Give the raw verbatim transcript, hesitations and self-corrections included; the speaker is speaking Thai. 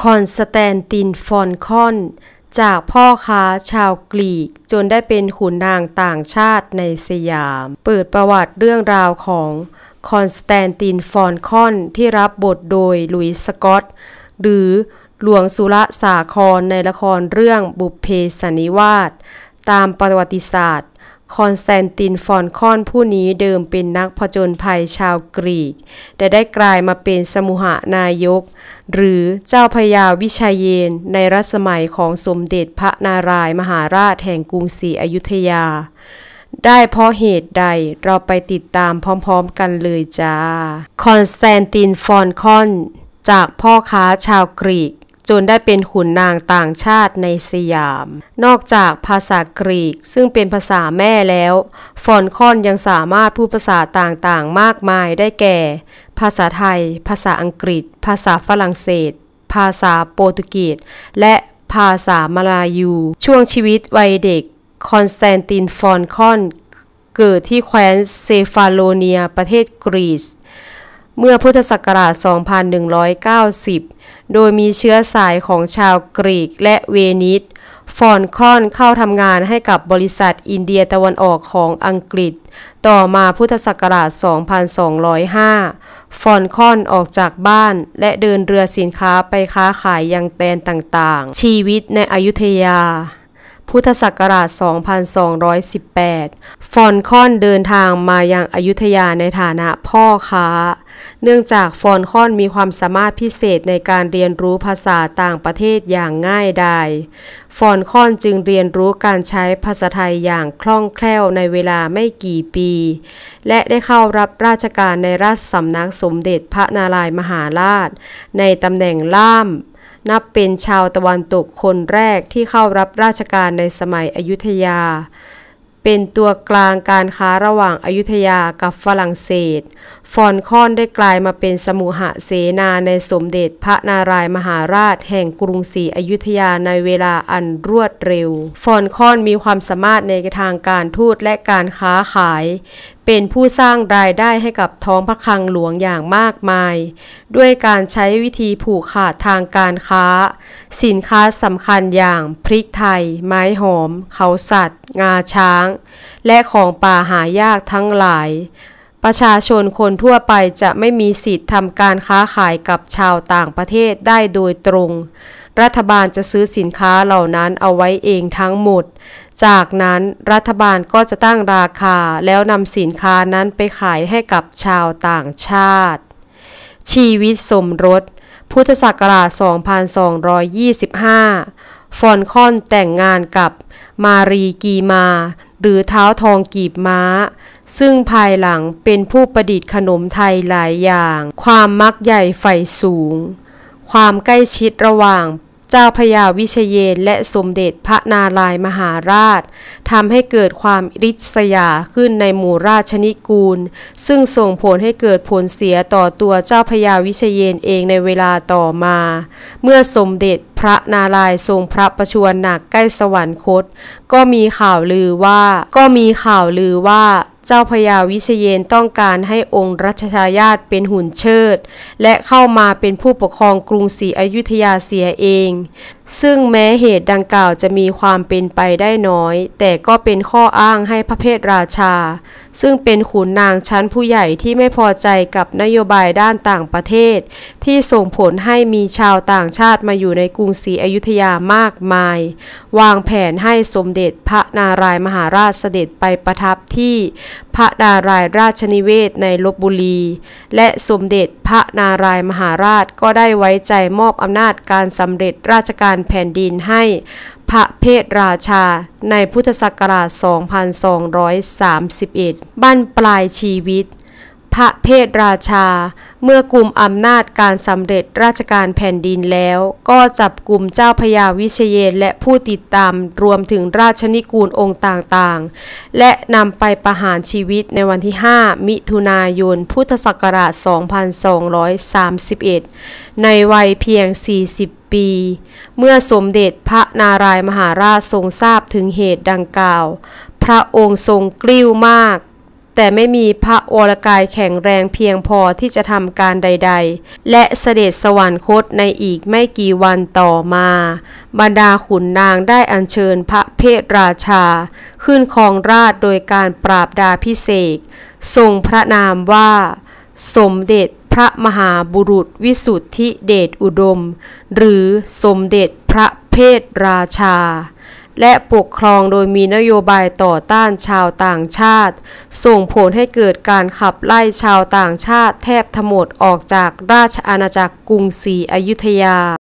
คอนสแตนติน ฟอนคอนจากพ่อค้าชาวกรีกจนได้เป็นขุนนางต่างชาติในสยามเปิดประวัติเรื่องราวของคอนสแตนติน ฟอนคอนที่รับบทโดยหลุยส์ สกอตหรือหลวงสุรสาครในละครเรื่องบุพเพสันนิวาสตามประวัติศาสตร์คอนสแตนติน ฟอนคอนผู้นี้เดิมเป็นนักผจญภัยชาวกรีกแต่ได้กลายมาเป็นสมุหนายกหรือเจ้าพระยาวิเชยนในรัชสมัยของสมเด็จพระนารายมหาราชแห่งกรุงศรีอยุธยาได้เพราะเหตุใดเราไปติดตามพร้อมๆกันเลยจ้าคอนสแตนติน ฟอนคอนจากพ่อค้าชาวกรีกจนได้เป็นขุนนางต่างชาติในสยามนอกจากภาษากรีกซึ่งเป็นภาษาแม่แล้วฟอนคอนยังสามารถพูดภาษาต่างๆมากมายได้แก่ภาษาไทยภาษาอังกฤษภาษาฝรั่งเศสภาษาโปรตุเกสและภาษามลายูช่วงชีวิตวัยเด็กคอนสแตนติน ฟอนคอนเกิดที่แคว้นเซฟาโลเนียประเทศกรีซเมื่อพุทธศักราช สองพันหนึ่งร้อยเก้าสิบ โดยมีเชื้อสายของชาวกรีกและเวนิสฟอนคอนเข้าทำงานให้กับบริษัทอินเดียตะวันออกของอังกฤษต่อมาพุทธศักราช สองพันสองร้อยห้า ฟอนคอนออกจากบ้านและเดินเรือสินค้าไปค้าขายยังแดนต่างๆชีวิตในอยุธยาพุทธศักราช สองพันสองร้อยสิบแปด ฟอนคอนเดินทางมายังอยุธยาในฐานะพ่อค้าเนื่องจากฟอนคอนมีความสามารถพิเศษในการเรียนรู้ภาษาต่างประเทศอย่างง่ายดายฟอนคอนจึงเรียนรู้การใช้ภาษาไทยอย่างคล่องแคล่วในเวลาไม่กี่ปีและได้เข้ารับราชการในราชสำนักสมเด็จพระนารายมหาราชในตำแหน่งล่ามนับเป็นชาวตะวันตกคนแรกที่เข้ารับราชการในสมัยอยุธยาเป็นตัวกลางการค้าระหว่างอยุธยากับฝรั่งเศสฟอนคอนได้กลายมาเป็นสมุหเสนาในสมเด็จพระนารายมหาราชแห่งกรุงศรีอยุธยาในเวลาอันรวดเร็วฟอนคอนมีความสามารถในทางการทูตและการค้าขายเป็นผู้สร้างรายได้ให้กับท้องพระคลังหลวงอย่างมากมายด้วยการใช้วิธีผูกขาดทางการค้าสินค้าสำคัญอย่างพริกไทยไม้หอมเขาสัตว์งาช้างและของป่าหายากทั้งหลายประชาชนคนทั่วไปจะไม่มีสิทธิ์ทำการค้าขายกับชาวต่างประเทศได้โดยตรงรัฐบาลจะซื้อสินค้าเหล่านั้นเอาไว้เองทั้งหมดจากนั้นรัฐบาลก็จะตั้งราคาแล้วนำสินค้านั้นไปขายให้กับชาวต่างชาติชีวิตสมรสพุทธศักราช สองพันสองร้อยยี่สิบห้า ฟอนคอนแต่งงานกับมารีกีมาหรือเท้าทองกีบม้าซึ่งภายหลังเป็นผู้ประดิษฐ์ขนมไทยหลายอย่างความมักใหญ่ใฝ่สูงความใกล้ชิดระหว่างเจ้าพระยาวิเชยนและสมเด็จพระนารายมหาราชทำให้เกิดความริษยาขึ้นในหมู่ราชนิกูลซึ่งส่งผลให้เกิดผลเสียต่อตัวเจ้าพระยาวิเชยนเองในเวลาต่อมาเมื่อสมเด็จพระนารายณ์ทรงพระประชวรหนักใกล้สวรรคตก็มีข่าวลือว่าก็มีข่าวลือว่าเจ้าพระยาวิเชยนต้องการให้องค์รัชทายาทเป็นหุ่นเชิดและเข้ามาเป็นผู้ปกครองกรุงศรีอยุธยาเสียเองซึ่งแม้เหตุดังกล่าวจะมีความเป็นไปได้น้อยแต่ก็เป็นข้ออ้างให้พระเพทราชาซึ่งเป็นขุนนางชั้นผู้ใหญ่ที่ไม่พอใจกับนโยบายด้านต่างประเทศที่ส่งผลให้มีชาวต่างชาติมาอยู่ในกรุงศรีอยุธยามากมายวางแผนให้สมเด็จพระนารายมหาราชเสด็จไปประทับที่พระนารายราชนิเวศในลพบุรีและสมเด็จพระนารายมหาราชก็ได้ไว้ใจมอบอำนาจการสำเร็จราชการแผ่นดินให้พระเพทราชาในพุทธศักราช สองพันสองร้อยสามสิบเอ็ด บั้นปลายชีวิตพระเพทราชาเมื่อกุมอำนาจการสำเร็จราชการแผ่นดินแล้วก็จับกุมเจ้าพระยาวิเชยนและผู้ติดตามรวมถึงราชนิกูลองค์ต่างๆและนำไปประหารชีวิตในวันที่ห้ามิถุนายนพุทธศักราช สองพันสองร้อยสามสิบเอ็ด ในวัยเพียงสี่สิบปีเมื่อสมเด็จพระนารายมหาราชทรงทราบถึงเหตุดังกล่าวพระองค์ทรงกลิ้วมากแต่ไม่มีพระวรกายแข็งแรงเพียงพอที่จะทำการใดๆและเสด็จสวรรคตในอีกไม่กี่วันต่อมาบรรดาขุนนางได้อัญเชิญพระเพทราชาขึ้นครองราชย์โดยการปราบดาพิเศษกทรงพระนามว่าสมเด็จพระมหาบุรุษวิสุทธิเดชอุดมหรือสมเด็จพระเพทราชาและปกครองโดยมีนโยบายต่อต้านชาวต่างชาติส่งผลให้เกิดการขับไล่ชาวต่างชาติแทบทั้งหมดออกจากราชอาณาจักรกรุงศรีอยุธยา